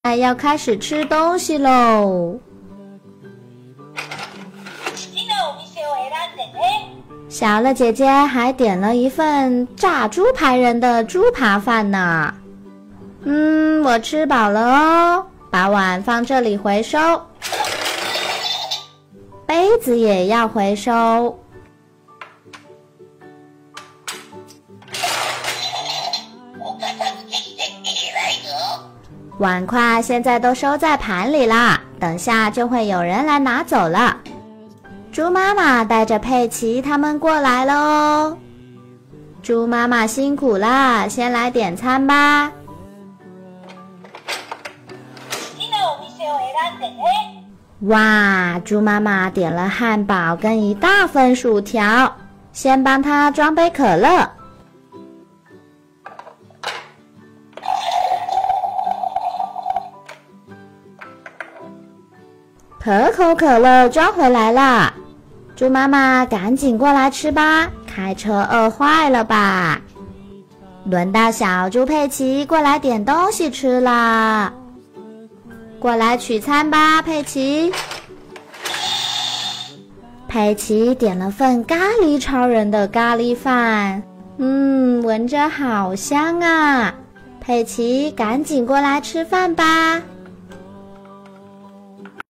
要开始吃东西喽。小乐姐姐还点了一份炸猪排人的猪扒饭呢。我吃饱了哦，把碗放这里回收，杯子也要回收。碗筷现在都收在盘里啦，等下就会有人来拿走了。猪妈妈带着佩奇他们过来了哦。猪妈妈辛苦啦，先来点餐吧。哇，猪妈妈点了汉堡跟一大份薯条，先帮她装杯可乐。可口可乐装回来啦，猪妈妈赶紧过来吃吧，开车饿坏了吧？轮到小猪佩奇过来点东西吃啦，过来取餐吧，佩奇。佩奇点了份咖喱超人的咖喱饭，闻着好香啊！佩奇赶紧过来吃饭吧。